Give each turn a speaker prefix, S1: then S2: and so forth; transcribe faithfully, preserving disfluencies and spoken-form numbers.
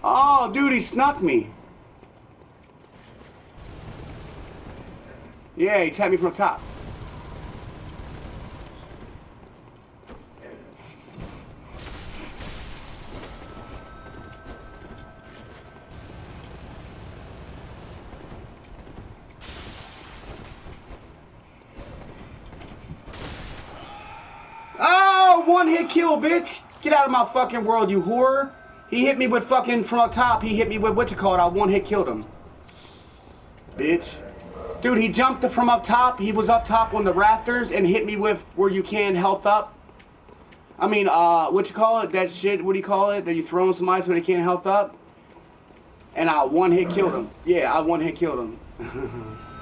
S1: Oh, dude, he snuck me. Yeah, he tapped me from the top. Oh, one hit kill, bitch. Get out of my fucking world, you whore. He hit me with fucking from up top. He hit me with what you call it. I one hit killed him. Bitch. Dude, he jumped from up top. He was up top on the rafters and hit me with where you can health up. I mean, uh, what you call it? That shit, what do you call it? That you throw on somebody so they can't health up? And I one hit killed him. Yeah, I one hit killed him.